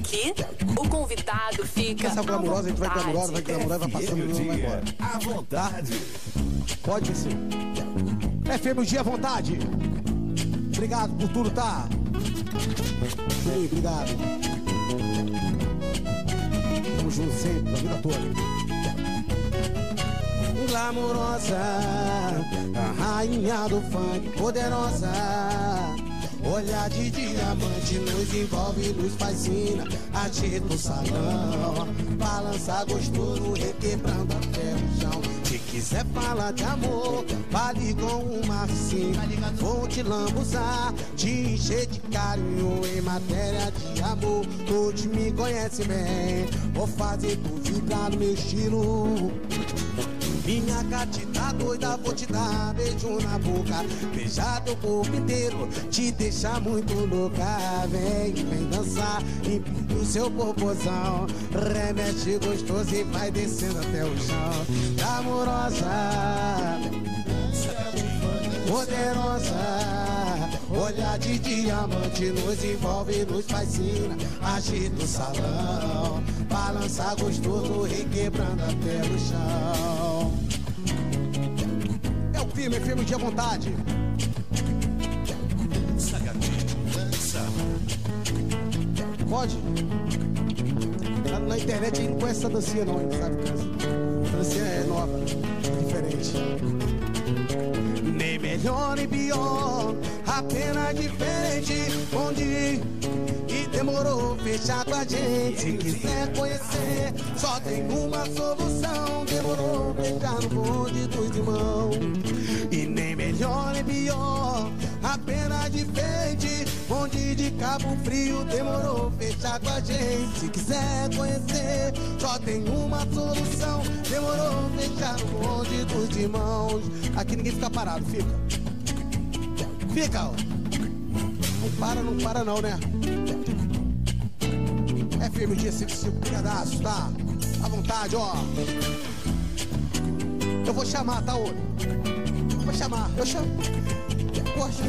Aqui, o convidado fica essa glamurosa, a gente vai glamurosa, vai passando, não vai embora. À vontade. Pode ser. FM o dia à vontade. Obrigado por tudo, tá? Juninho, obrigado. Tamo junto sempre, a vida toda. Glamurosa, a rainha do funk, poderosa. Olhar de diamante nos envolve, nos fascina. Agita o salão, balança gostoso, requebrando até o chão. Se quiser falar de amor, fale com uma sim. Vou te lambuzar, te encher de carinho em matéria de amor. Todos me conhecem bem, vou fazer tu vibrar no meu estilo. Minha gatita doida, vou te dar beijo na boca, beijar teu corpo inteiro, te deixar muito louca. Vem, vem dançar, empina o seu popozão, remexe gostoso e vai descendo até o chão. Amorosa, poderosa, olhar de diamante nos envolve, nos fascina. Agita o salão, balança gostoso, requebrando até o chão. É o firme de à vontade. Pode? Na internet não conhece essa dancinha não, hein, sabe? A dancinha é nova, diferente. Nem melhor nem pior, apenas diferente. Onde que demorou fechar com a gente? Se quiser conhecer, só tem uma solução. Demorou beijar no bonde dos irmãos. E nem melhor nem pior, apenas diferente. Onde de Cabo Frio demorou fechar com a gente. Se quiser conhecer, só tem uma solução. Demorou fechar no bonde dos irmãos. Aqui ninguém fica parado, fica. Fica, ó. Não para não, né? FM dia 55, brigadaço, tá? À vontade, ó. Eu vou chamar, tá, olho? Vou chamar, eu chamo. Poxa.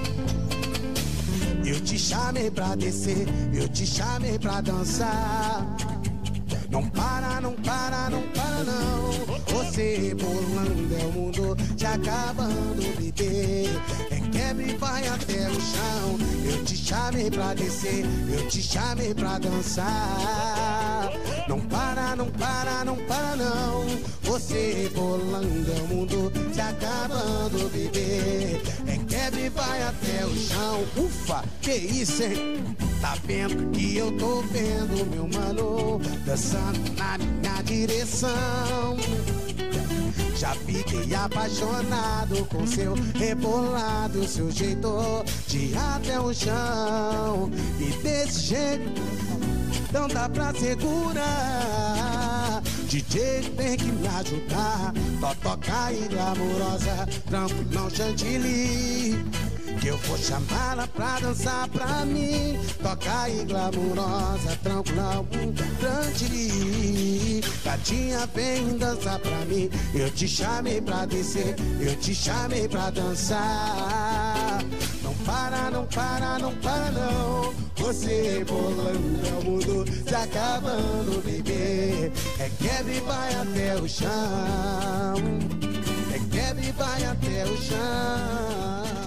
Eu te chamei pra descer, eu te chamei pra dançar. Não para, não para, não para não. Você rebolando é o mundo te acabando de ter. É quebra e vai até o chão. Eu te chamei pra descer, eu te chamei pra dançar. Não para, não para, não para não. Você rebolando é o mundo te acabando de ver. É quebra e vai até o chão. Ufa, que isso, hein? Tá vendo que eu tô vendo, meu mano, dançando na minha direção. Já fiquei apaixonado com seu rebolado, seu jeito de ir até o chão. E desse jeito não dá pra segurar. DJ tem que me ajudar. Toca aí, glamurosa, tranquilão, chantilly, que eu vou chamá-la pra dançar pra mim. Toca aí, glamurosa, tranquilão, chantilly, gatinha, vem dançar pra mim. Eu te chamei pra descer, eu te chamei pra dançar. Não para, não para, não para não. Você rebolando é o mundo se acabando, bebê. É quebra e vai até o chão. É quebra e vai até o chão.